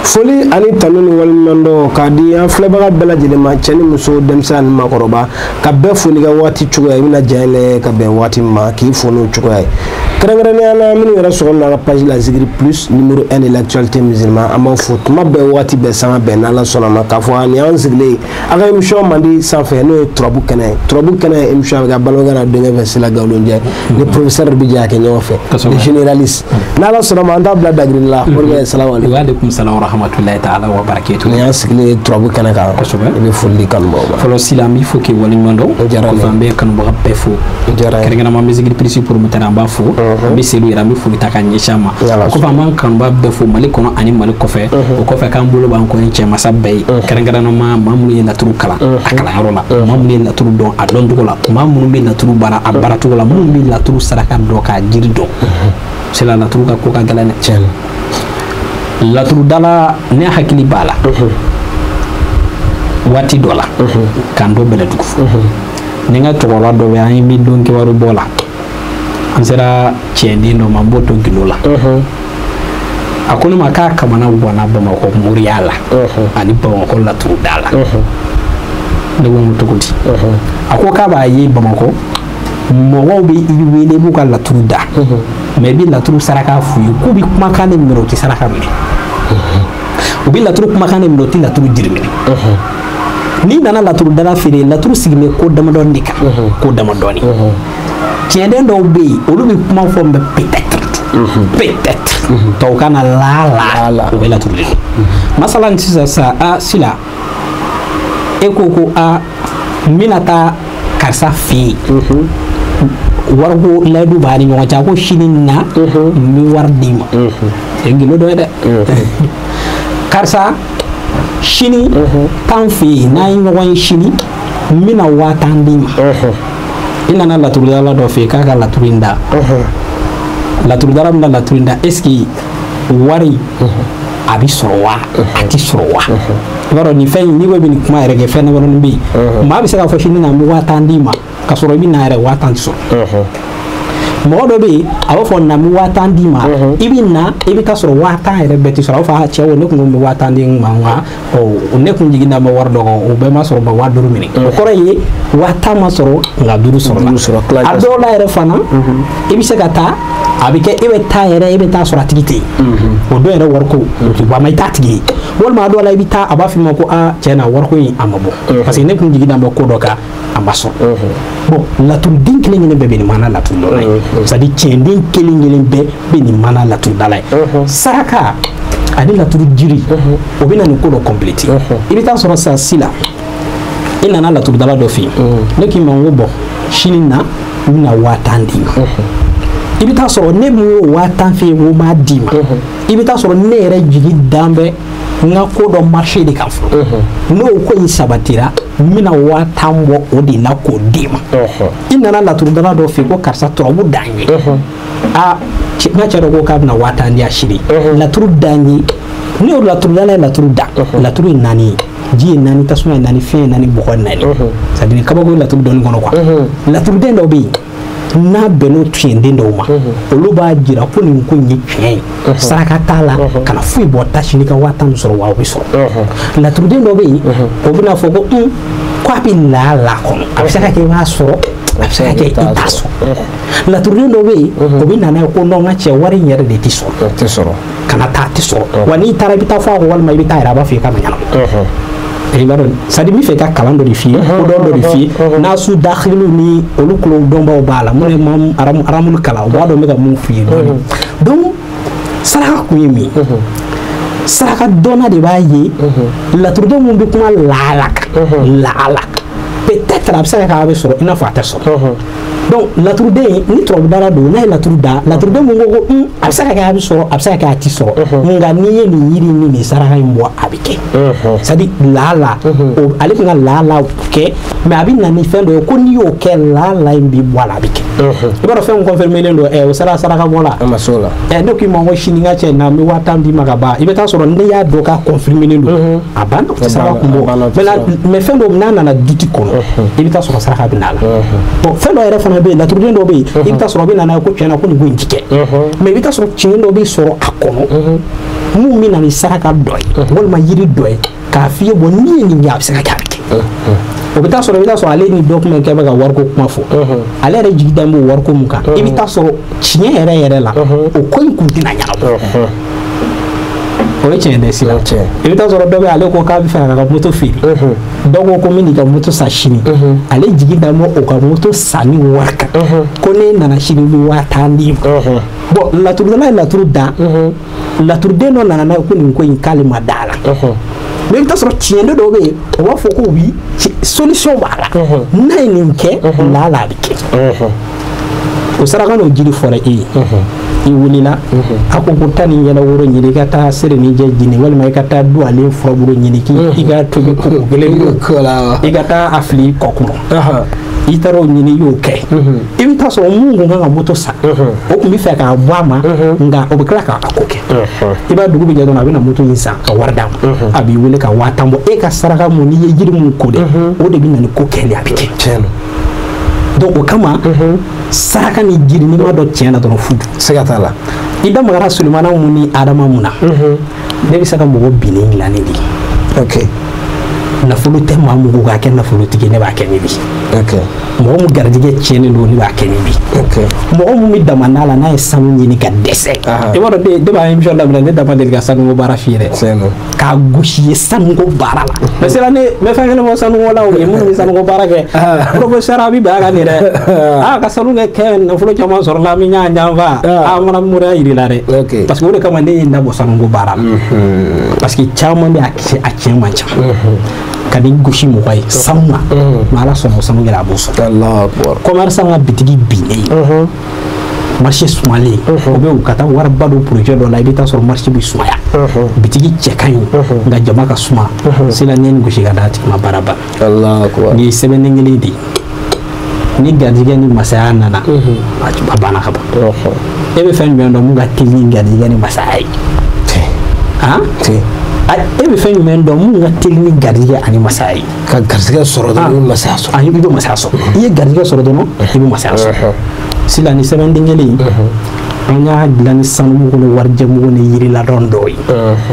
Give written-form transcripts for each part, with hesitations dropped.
foli ani tanu ni walmando ka di an flebaga bela jelema cheni muso demsa ni makoroba ka be foli ga wati chuga ina jale ka be wati ma ki fonu chuga karangara ni ana mini wara so na page la Zikri Plus numéro 1 de l'actualité musulmane ama foot ma be wati be sama be na la sona ma ka fo ani an zigle aga émission mandi sans faire no trobu kana émission ga baloga na de verser la gawlo ndiay le professeur Bidia ke ñoo fe le généraliste na la sona ma anda bla dagrilla wa assalamu alaykum wa alaykum salam wa rahmatullahi ta'ala wa barakatuh ni asigle trobu kana ka be fulli kan bo folo silami fo ke wali mando ko fambe kan bo be fo karangara ma Zikri Plus pour mutana ba fo be selu ira mi fo taka nyeshama ko fa man kan ba be fo mali kono ani mali ko fe o ko fe kan bulu ban ko nche masabay karangara no ma mamu ye laturu kala akala yarola mamu ye laturu don adon dugola mamu be laturu bara abaratu gola mamu be laturu saraka do ka jiri do c'est la laturu ka ko ka galane chen laturu dala ne hakili bala wati dola kan do bele dugu ni nga to wala do ya mi don ke waru bola ansera chendi no mamboto gilola akuna maka kamana wana ba mako muriala ani ba mako laturu dala ne wo mutukuti akoka ba yi ba mako mo wo be iwele bu ka laturu da mais bi laturu saraka fu ku bi kuma kan ne miro ti saraka mi ubi laturu kuma kan ne miro ti laturu dirmi ni nana laturu dala fere laturu sigme ko dama don dika ko dama doni tiende do be olu bi kuma fo be peut-être to kana la o be laturu masalan sa a sila ekoko a minata karsa fi wargo ladu bari ñoo ca ko shinina mi war dima ngilo do de karsa shini tan fi na ñoo shini mina watan dima ina na laturu dala do fi kaka laturinda laturu dala na laturinda eski wari abi sorwa ati sorwa waro ni fen ni we bin kuma rege fen waro mbi ma bi saka fo shini na mi watan dima ka soro bi na re watan so modo be awo fo na mi watan dima ibina ibi ka soro watan re beti soro fa che wo ne ko mi watan ding manga o ne ko jigi na ma wardo o be ma soro ba waduru mini ko re watan ma soro nga duru soro adola re fana ibi saka ta abike ibe ta yere ibe ta soro tigiti o do yere warko o ba mai tatigi wol ma do la ibi ta abafi ma ko a chena warko yi amabo parce que ne ko jigi na ma ko doka ambaso bon la tur din kelen ne be ni mana la tur do lay ça dit chendin kelen be ni mana la tur dalay saraka ani la tur jiri o bina ni ko do complete ibi ta soro sa sila ina na la tur dala do fi ne ki mango bo shinina na watandi ibi ta soro ne mu watan fi wo ma dima ibi ta soro ne yere jigi dambe nga ko do marché de kan fo no ko yi sabatira mina watambo o di la ko dima ina na la tur dala do fi ko karsa to bu dangi a na charo ko ka na watandi a shiri la tur dangi ni o la tur dala la tur da la tur nani ji nani tasuma nani fe nani bu ko nani ça dit ka ba ko la tur don gono quoi la tur den do bi na beno tiende ndoma oluba jira ko ni ko nyi twen saraka tala kana fu bo tashini ka watan soro wa wiso la trude ndo be o bina foko ko abi la kono abisaka ke wa soro abisaka ke itaso la trude ndo be o bina na ko no ngache wari nyere de tisoro kana ta tisoro wani tarabita fa ko wal mai bita ira ba fi ka manyano baron sadi mi fe ka kalando di fi o do di fi na su dakhilu ni olukulo domba bala mo ne mam aramul kala o do me ga mu fi donc sara ko yemi sara dona de baye la turdo mo be kuma lalak peut-être absaka ka be soro ina fa ta soro donc la turdo ni trob dara do na la turdo mo go absaka ka be soro absaka ka ti soro nga ni ye ni yiri ni sara ha mbo abike sadi lala o ale nga lala ke mais abi na ni fendo ko ni o ke lala mbi wala abike ibaro fe on confirmer lendo o sara ka bola amasola donc mo ngo shininga che na mi watandi magaba ibe ta soro ne ya do ka confirmer lendo abana sara ko mbo mais fendo na duty kono ibe ta soro sara ka binala bon fendo era fana caman bɛ yen laturuden dɔ bɛ yen i bɛ taa sɔrɔ a bɛ na n'a ye ko tiɲɛna ko nin ko in ti kɛ mais i bɛ taa sɔrɔ tiɲɛ dɔ bɛ sɔrɔ a kɔnɔ mun bɛ na ni saraka dɔ ye walima yiri dɔ ye k'a f'i ye bon n'i ye nin kɛ a bɛ se ka kɛ a bɛ kɛ o bɛ taa sɔrɔ i bɛ taa sɔrɔ ale ni dɔ kuma kɛ bɛ ka wariko kuma fɔ ale yɛrɛ jigi da b'o wariko mun kan i bɛ taa sɔrɔ tiɲɛ yɛrɛ yɛrɛ la o ko in kun tɛna ɲɛnabɔ o ye tiɲɛ dɛ sisan i bɛ taa sɔrɔ dɔ bɛ ale ko k'a bɛ fɛ ka moto feere dɔw ko ko n bɛ n'i ka moto san sini ale jigi da b'o ka moto sanni wari kan ko ne nana sini bɛ 10,000 d'i ma bon laturudala ye laturu da laturuden dɔ nana n'a ye ko nin ko in k'ale ma da la mais i bɛ taa sɔrɔ tiɲɛ dɔw bɛ yen o b'a fɔ ko oui solution b'a la n'a ye nin kɛ lala a bɛ kɛ o saraka n'o jiri fɔra e ye i wulila a ko ko taa nin yɛlɛ woro ɲini i ka taa sere ni jɛ jini walima i ka taa du ale furaburu ɲini i ka tobi koko kelen i ka taa a fili i kɔ kɔnɔ i taara o ɲini i y'o kɛ i bɛ taa sɔrɔ mun kun kan ka moto san o tun bɛ fɛ k'a bɔ a ma nka o bɛ tila k'a ko kɛ i b'a dugu bɛ jɛ dɔrɔn a bɛ na moto in san ka wari d'a ma a b'i wele ka 10,000 bɔ e ka saraka mun n'i ye jiri mun ko dɛ o de bɛ na ni ko kɛli a bɛ kɛ donc o kama saraka ni jiri n'i ma dɔn tiɲɛ na dɔrɔn fu siga t'a la i da magara Sulemana mun ni Adama mun na ne bɛ se ka mɔgɔ binnen dilan ne de ok nafolo tɛ maa mun ko k'a kɛ nafolotigi ne b'a kɛ ne bi mɔgɔ mun garijɛgɛ tiɲɛnen don ne b'a kɛ ne bi mɔgɔ mun bɛ damanda la n'a ye sanu ɲini ka dɛsɛ i b'a dɔn ne b'a émission daminɛ ne dama deli ka sanuko baara f'i ye dɛ k'a gosi ye sanuko baara la mais c'est là ne bɛ fɛn kelen fɔ sanuko la o ye minnu bɛ sanuko baara kɛ professeur Abi b'a ka nin dɛ ka sanu kɛ nafolo caman sɔrɔ la min y'a ɲanfa mana mɔrɔya yiri la dɛ parce que o de kama ne ye n dabɔ sanuko baara la parce que caman bɛ a tiɲɛ man ca ka di gosi mɔgɔ ye sanu na mais ala sɔnna o sanu kɛra a b'o sɔrɔ commerçant ka bitigi binnen marché sumalen o bɛ ka taa wariba don projet dɔ la i bɛ taa sɔrɔ marché bɛ sumaya bitigi cɛ ka ɲi nka jama ka suma sila n'i ye nin gosi ka d'a tigi ma baara banna nin ye sɛbɛnden kelen de ye ni garijɛgɛ ni masaya nana a banna ka ban e bɛ fɛn jumɛn dɔn mun ka teli ni garijɛgɛ ni masaya ye e bɛ fɛn jumɛn dɔn mun ka teli ni garijɛgɛ ani masaya ye ka garijɛgɛ sɔrɔ dɔrɔn i bɛ masaya sɔrɔ i bɛ masaya sɔrɔ i ye garijɛgɛ sɔrɔ dɔrɔn i bɛ masaya sɔrɔ sila ni sɛbɛnden kelen an y'a dilan ni sanumugu ni warijɛmugu ni yiriladɔn dɔw ye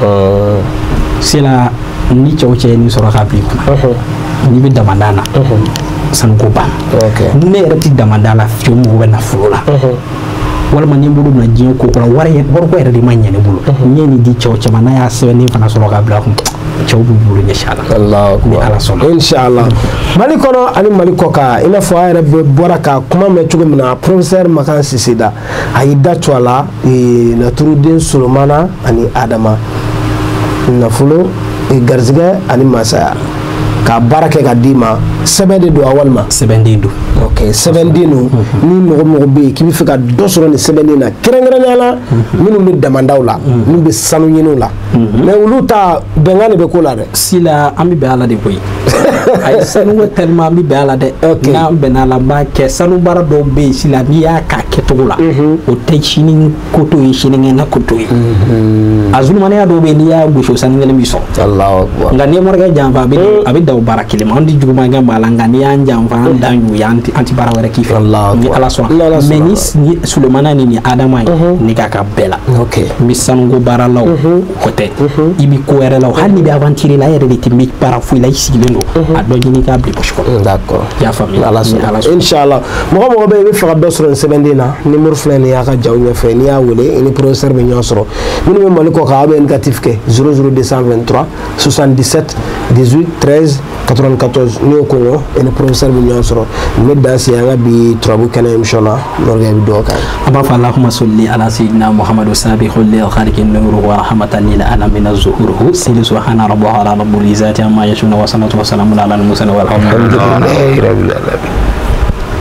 sila ni cɛw cɛ ye nin sɔrɔ k'a bila i kunna n'i bɛ damanda na sanuko banna ne yɛrɛ tɛ damanda la fiyewu mɔgɔ bɛ nafolo la walima ni bolo na diɲɛ ko kɔnɔ wariko yɛrɛ de ma ɲɛ ne bolo n ye nin di cɛw cɛma n'a y'a sɛbɛnnen fana sɔrɔ k'a bila kun cɛw b'u bolo ɲɛsin a la ni ala sɔnna inshallah Mali kɔnɔ ani Mali kɔ kan i n'a fɔ a yɛrɛ bɔra ka kuma mɛn cogo min na professeur Makan Sise da a y'i da to a la laturuden Sulemana ani Adama nafolo garizɛgɛ ani masaya ka baara kɛ ka d'i ma sɛbɛn de don a walima sɛbɛnden don sɛbɛnden don ni mɔgɔ bɛ yen k'i bɛ fɛ ka dɔ sɔrɔ nin sɛbɛnden na kɛrɛnkɛrɛnnenya la minnu bɛ damandaw la minnu bɛ sanu ɲiniw la mais olu ta bɛnkan de bɛ ko la dɛ sila an bɛ bɛn ala de koyi a ye sanuko tellement an bɛ bɛn ala dɛ n'an bɛnna la n b'a kɛ sanu baara dɔw bɛ yen sila n'i y'a k'a kɛcogo la o tɛ sini koto ye sinikɛnɛ koto ye a zulumanaya dɔw bɛ yen n'i y'a gosi o sanu kelen b'i sɔrɔ nka n'i ye morikɛ janfa a bɛ da o baara kelen ma an tɛ juguman kɛ maa la nka n'i y'an janfa an dan y'o ye an tɛ baara wɛrɛ k'i fɛ ni ala sɔnna mais ni Sulemana ni Adama ye ne k'a ka bɛɛ la n bɛ sanuko baaralaw o tɛ i bɛ ko wɛrɛ la hali n'i bɛ aventure la e yɛrɛ de tɛ bɛ baara foyi la i sigilen don a dɔ ɲini k'a bila poche kɔnɔ d'accord i y'a faamuya ala sɔnna inshallah mɔgɔ bɛ i bɛ fɛ ka dɔ sɔrɔ nin sɛbɛnden na numéro filɛ nin y'a ka jaw ɲɛfɛ n'i y'a wele i ni professeur bɛ ɲɔgɔn sɔrɔ minnu bɛ Mali kɔ kan aw bɛ indicatif kɛ 00223 77 18 13 94 n'i y'o kɔngɔ i ni professeur bɛ ɲɔgɔn sɔrɔ n bɛ dan se an ka bi turabu kɛnɛ émission na Morikɛ i bɛ dugawu k'an ye an b'a fɔ Allahumma salli ala sayyidina Muhammadu sabihul lil khaliqin nuruhu wa rahmatan lil alamin zuhuruhu sili subhana rabbika ala rabbul izzati amma yasifun wa salatu wa salamun ala al mursalin walhamdulillahi rabbil alamin